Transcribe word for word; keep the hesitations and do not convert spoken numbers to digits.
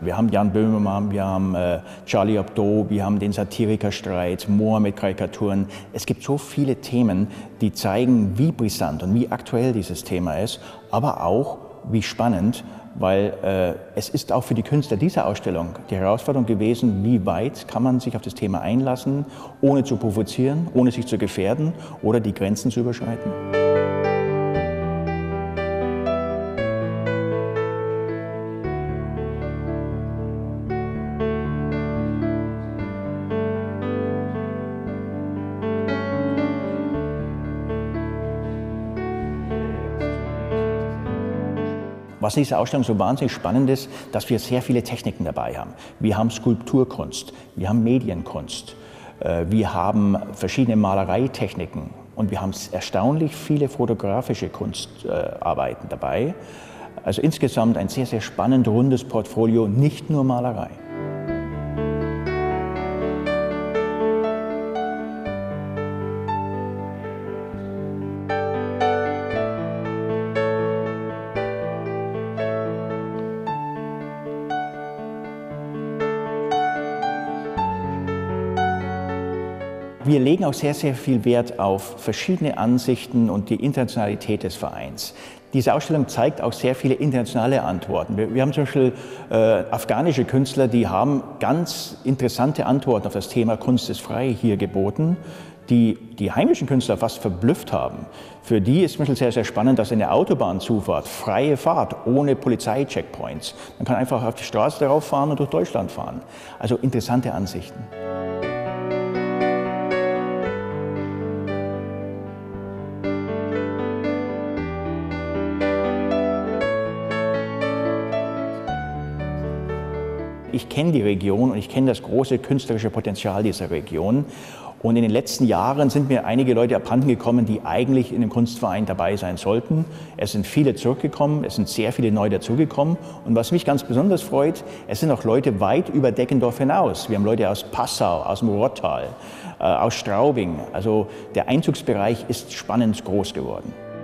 Wir haben Jan Böhmermann, wir haben äh, Charlie Hebdo, wir haben den Satirikerstreit, Mohammed-Karikaturen. Es gibt so viele Themen, die zeigen, wie brisant und wie aktuell dieses Thema ist, aber auch wie spannend, weil äh, es ist auch für die Künstler dieser Ausstellung die Herausforderung gewesen, wie weit kann man sich auf das Thema einlassen, ohne zu provozieren, ohne sich zu gefährden oder die Grenzen zu überschreiten. Was in dieser Ausstellung so wahnsinnig spannend ist, dass wir sehr viele Techniken dabei haben. Wir haben Skulpturkunst, wir haben Medienkunst, wir haben verschiedene Malereitechniken und wir haben erstaunlich viele fotografische Kunstarbeiten dabei. Also insgesamt ein sehr, sehr spannend, rundes Portfolio, nicht nur Malerei. Wir legen auch sehr, sehr viel Wert auf verschiedene Ansichten und die Internationalität des Vereins. Diese Ausstellung zeigt auch sehr viele internationale Antworten. Wir, wir haben zum Beispiel äh, afghanische Künstler, die haben ganz interessante Antworten auf das Thema Kunst ist frei hier geboten, die die heimischen Künstler fast verblüfft haben. Für die ist zum Beispiel sehr, sehr spannend, dass eine Autobahnzufahrt, freie Fahrt, ohne Polizei-Checkpoints. Man kann einfach auf die Straße darauf fahren und durch Deutschland fahren. Also interessante Ansichten. Ich kenne die Region und ich kenne das große künstlerische Potenzial dieser Region. Und in den letzten Jahren sind mir einige Leute abhanden gekommen, die eigentlich in dem Kunstverein dabei sein sollten. Es sind viele zurückgekommen, es sind sehr viele neu dazugekommen. Und was mich ganz besonders freut, es sind auch Leute weit über Deggendorf hinaus. Wir haben Leute aus Passau, aus dem Ruhrtal, äh, aus Straubing. Also der Einzugsbereich ist spannend groß geworden.